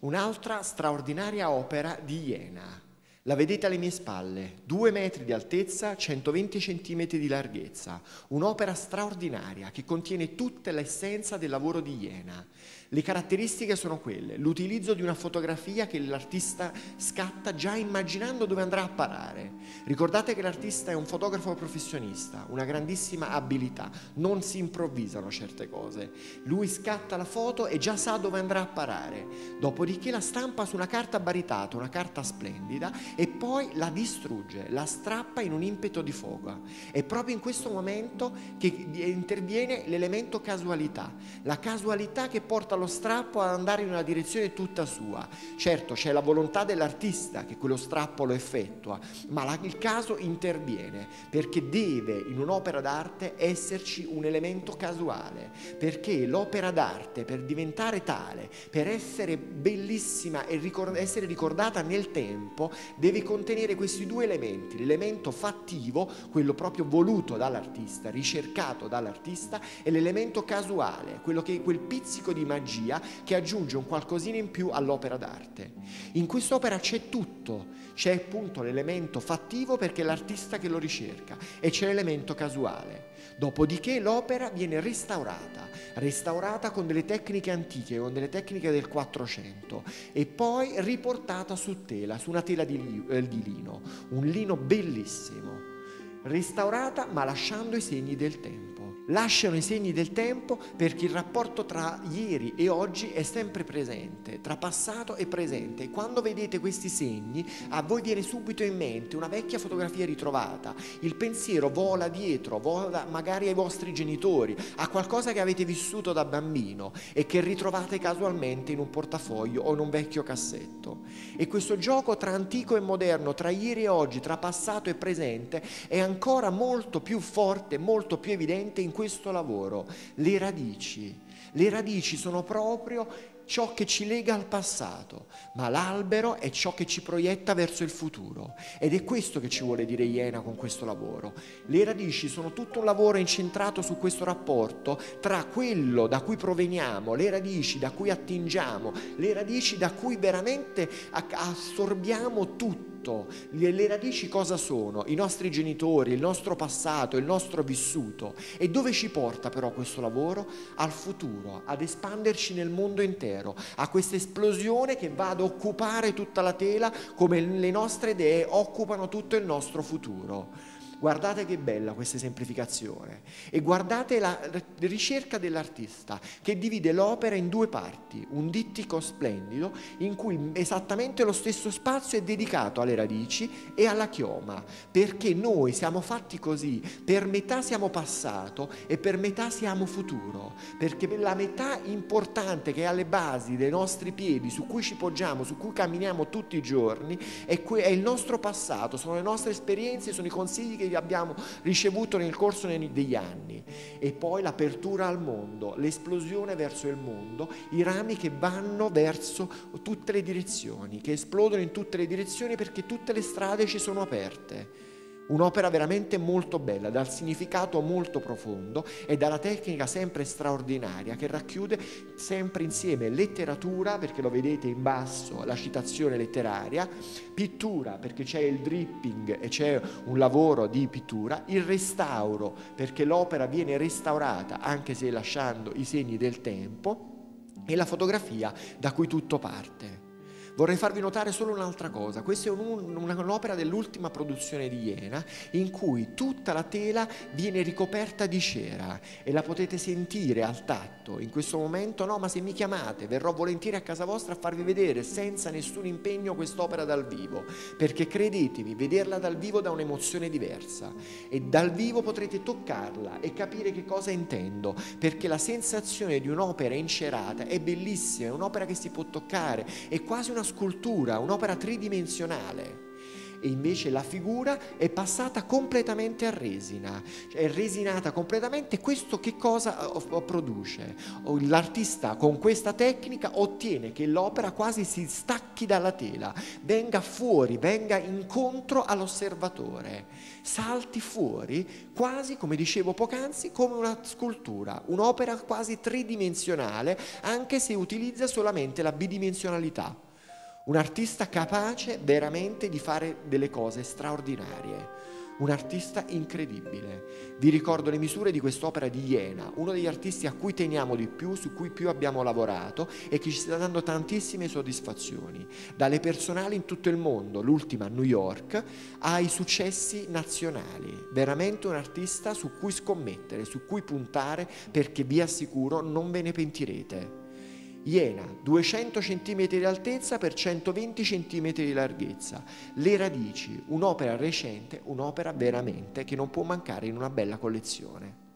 Un'altra straordinaria opera di Jena. La vedete alle mie spalle, 2 metri di altezza, 120 centimetri di larghezza. Un'opera straordinaria che contiene tutta l'essenza del lavoro di Jena. Le caratteristiche sono quelle: l'utilizzo di una fotografia che l'artista scatta già immaginando dove andrà a parare. Ricordate che l'artista è un fotografo professionista, una grandissima abilità, non si improvvisano certe cose. Lui scatta la foto e già sa dove andrà a parare, dopodiché la stampa su una carta baritata, una carta splendida, e poi la distrugge, la strappa in un impeto di fuoco. È proprio in questo momento che interviene l'elemento casualità, la casualità che porta lo strappo ad andare in una direzione tutta sua. Certo, c'è la volontà dell'artista che quello strappo lo effettua, ma il caso interviene, perché deve in un'opera d'arte esserci un elemento casuale, perché l'opera d'arte, per diventare tale, per essere bellissima e essere ricordata nel tempo, deve contenere questi 2 elementi: l'elemento fattivo, quello proprio voluto dall'artista, ricercato dall'artista, e l'elemento casuale, quel pizzico di magia che aggiunge un qualcosina in più all'opera d'arte. In quest'opera c'è tutto, c'è appunto l'elemento fattivo perché è l'artista che lo ricerca, e c'è l'elemento casuale. Dopodiché l'opera viene restaurata con delle tecniche antiche, con delle tecniche del 400, e poi riportata su tela, su una tela di lino, un lino bellissimo, restaurata ma lasciando i segni del tempo. Lasciano i segni del tempo perché il rapporto tra ieri e oggi è sempre presente, tra passato e presente, e quando vedete questi segni a voi viene subito in mente una vecchia fotografia ritrovata, il pensiero vola dietro, vola magari ai vostri genitori, a qualcosa che avete vissuto da bambino e che ritrovate casualmente in un portafoglio o in un vecchio cassetto. E questo gioco tra antico e moderno, tra ieri e oggi, tra passato e presente, è ancora molto più forte, molto più evidente in questo lavoro. Le radici sono proprio ciò che ci lega al passato, ma l'albero è ciò che ci proietta verso il futuro, ed è questo che ci vuole dire Jena con questo lavoro. Le radici sono tutto un lavoro incentrato su questo rapporto tra quello da cui proveniamo, le radici da cui attingiamo, le radici da cui veramente assorbiamo tutto. Le radici cosa sono? I nostri genitori, il nostro passato, il nostro vissuto. E dove ci porta però questo lavoro? Al futuro, ad espanderci nel mondo intero, a questa esplosione che va ad occupare tutta la tela come le nostre idee occupano tutto il nostro futuro. Guardate che bella questa esemplificazione, e guardate la ricerca dell'artista che divide l'opera in 2 parti, un dittico splendido in cui esattamente lo stesso spazio è dedicato alle radici e alla chioma, perché noi siamo fatti così: per metà siamo passato e per metà siamo futuro, perché la metà importante che è alle basi dei nostri piedi, su cui ci poggiamo, su cui camminiamo tutti i giorni, è il nostro passato, sono le nostre esperienze, sono i consigli che abbiamo ricevuto nel corso degli anni, e poi l'apertura al mondo, l'esplosione verso il mondo, i rami che vanno verso tutte le direzioni, che esplodono in tutte le direzioni perché tutte le strade ci sono aperte. Un'opera veramente molto bella, dal significato molto profondo e dalla tecnica sempre straordinaria, che racchiude sempre insieme letteratura, perché lo vedete in basso, la citazione letteraria, pittura, perché c'è il dripping e c'è un lavoro di pittura, il restauro, perché l'opera viene restaurata anche se lasciando i segni del tempo, e la fotografia da cui tutto parte. Vorrei farvi notare solo un'altra cosa: questa è un'opera dell'ultima produzione di Jena, in cui tutta la tela viene ricoperta di cera e la potete sentire al tatto. In questo momento no, ma se mi chiamate verrò volentieri a casa vostra a farvi vedere senza nessun impegno quest'opera dal vivo, perché credetemi, vederla dal vivo dà un'emozione diversa, e dal vivo potrete toccarla e capire che cosa intendo, perché la sensazione di un'opera incerata è bellissima, è un'opera che si può toccare, è quasi una scultura, un'opera tridimensionale. e invece la figura è passata completamente a resina, cioè è resinata completamente. Questo che cosa produce? L'artista con questa tecnica ottiene che l'opera quasi si stacchi dalla tela, venga fuori, venga incontro all'osservatore, salti fuori quasi, come dicevo poc'anzi, come una scultura, un'opera quasi tridimensionale, anche se utilizza solamente la bidimensionalità. Un artista capace veramente di fare delle cose straordinarie, un artista incredibile. Vi ricordo le misure di quest'opera di Jena, uno degli artisti a cui teniamo di più, su cui più abbiamo lavorato e che ci sta dando tantissime soddisfazioni, dalle personali in tutto il mondo, l'ultima a New York, ai successi nazionali. Veramente un artista su cui scommettere, su cui puntare, perché vi assicuro non ve ne pentirete. Iena, 200 cm di altezza per 120 cm di larghezza. Le radici, un'opera recente, un'opera veramente che non può mancare in una bella collezione.